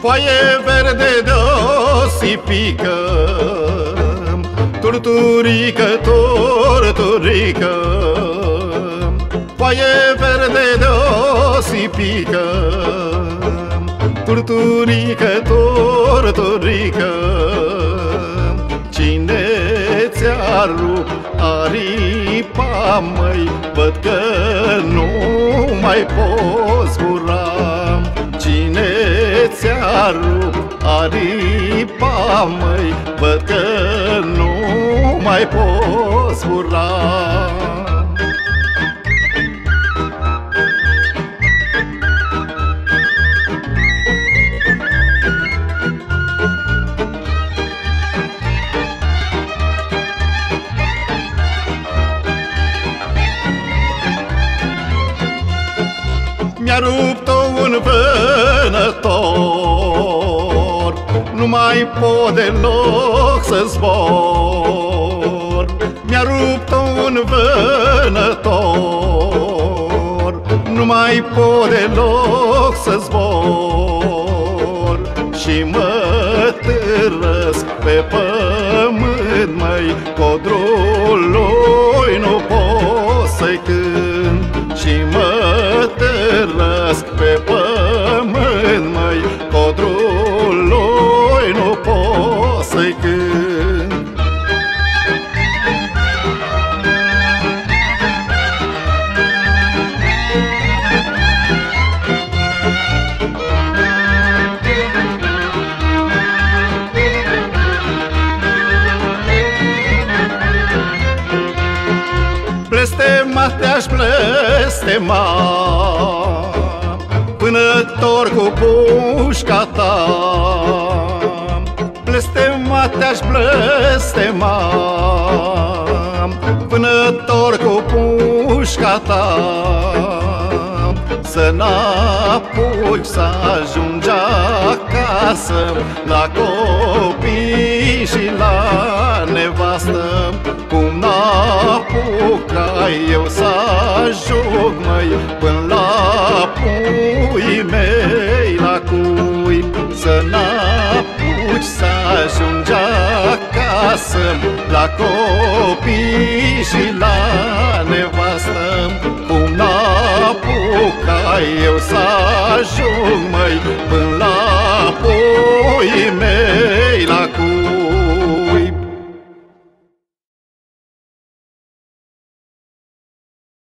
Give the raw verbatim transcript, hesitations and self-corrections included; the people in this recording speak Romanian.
Foaie verde de-o sipică, turturică, turturică. Foaie verde de-o sipică, turturică, turturică. Cine ți-a rupt aripa, măi? Văd că nu mai poți zbura. Cine ți-a rupt aripa, măi? Văd că nu mai poți zbura. Mi-a rupt-o un vânător, nu mai pot deloc să zbor. Mi-a rupt-o un vânător, nu mai pot deloc să zbor. Și mă târăsc pe pământ, măi, codrului nu pot să-i cânt. Și mă târăsc pe pământ, măi, codrului nu pot să-i cânt. Blestema te-aș blestema, vânător cu pușca ta. Blestema te-aș blestema, vânător cu pușca ta. Să n-apuci să ajungi acasă, la copii și la nevastă. Cum n-apucai eu să ajung, măi, până la puii mei la cui. Să n-apuci să ajungi acasă, la copii și la nevastă. Cum n-apucai eu să ajung, măi, până la puii mei